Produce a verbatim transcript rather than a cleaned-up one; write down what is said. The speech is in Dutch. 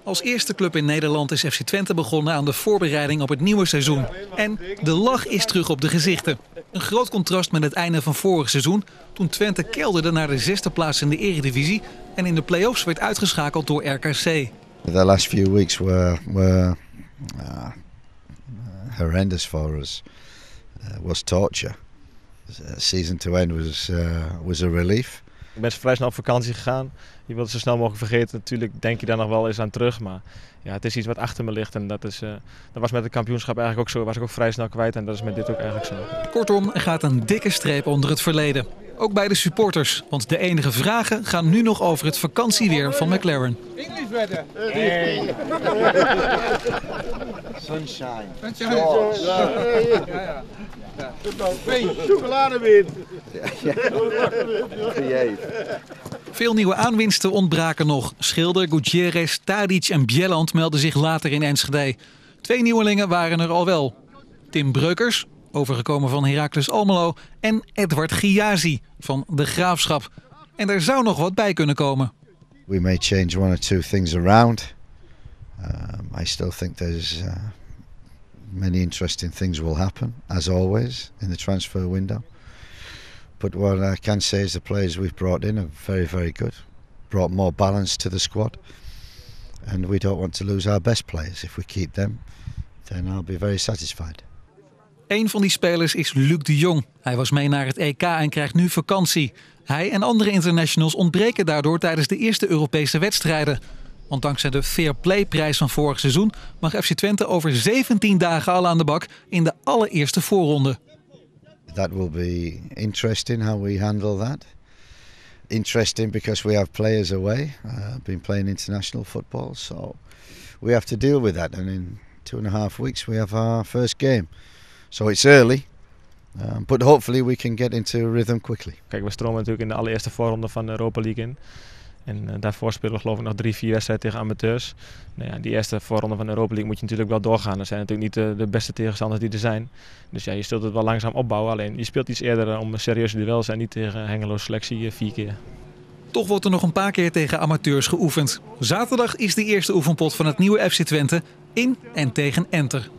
Als eerste club in Nederland is F C Twente begonnen aan de voorbereiding op het nieuwe seizoen. En de lach is terug op de gezichten. Een groot contrast met het einde van vorig seizoen, toen Twente kelderde naar de zesde plaats in de Eredivisie en in de play-offs werd uitgeschakeld door R K C. The last few weeks were, were uh, horrendous for us. Uh, was torture. Uh, season to end was, uh, was a relief. Ik ben vrij snel op vakantie gegaan. Je wilt het zo snel mogelijk vergeten. Natuurlijk denk je daar nog wel eens aan terug. Maar ja, het is iets wat achter me ligt. En dat, is, uh, dat was met het kampioenschap eigenlijk ook zo. Was ik ook vrij snel kwijt. En dat is met dit ook eigenlijk zo. Kortom, er gaat een dikke streep onder het verleden. Ook bij de supporters. Want de enige vragen gaan nu nog over het vakantieweer van McLaren. English weather. Hey. Sunshine. Sunshine. Ja, ja. Ja. Chocoladewind. Veel nieuwe aanwinsten ontbraken nog. Schilder, Gutierrez, Tadic en Bjelland melden zich later in Enschede. Twee nieuwelingen waren er al wel. Tim Breukers, overgekomen van Heracles Almelo, en Edward Giazi van de Graafschap. En er zou nog wat bij kunnen komen. We may change one or two things around. Um, I still think there's uh, many interesting things will happen, as always, in the transfer window. But what I can say is the players we've brought in are very, very good. Brought more balance to the squad. And we don't want to lose our best players. If we keep them, then I'll be very satisfied. Een van die spelers is Luc de Jong. Hij was mee naar het E K en krijgt nu vakantie. Hij en andere internationals ontbreken daardoor tijdens de eerste Europese wedstrijden. Want dankzij de Fair Play prijs van vorig seizoen mag F C Twente over zeventien dagen al aan de bak in de allereerste voorronde. That will be interesting how we handle that. Interesting because we have players away, uh, been playing international football, so we have to deal with that. And in two and a half weeks we have our first game. So it's early, um, but hopefully we can get into rhythm quickly. Kijk, we stromen natuurlijk in de allereerste voorronde van de Europa League in. En uh, daarvoor spelen we geloof ik nog drie, vier wedstrijden tegen amateurs. Nou ja, die eerste voorronde van de Europa League moet je natuurlijk wel doorgaan. Dat zijn natuurlijk niet de, de beste tegenstanders die er zijn. Dus ja, je zult het wel langzaam opbouwen. Alleen je speelt iets eerder om serieuze duels en niet tegen Hengelo's selectie uh, vier keer. Toch wordt er nog een paar keer tegen amateurs geoefend. Zaterdag is de eerste oefenpot van het nieuwe F C Twente in en tegen Enter.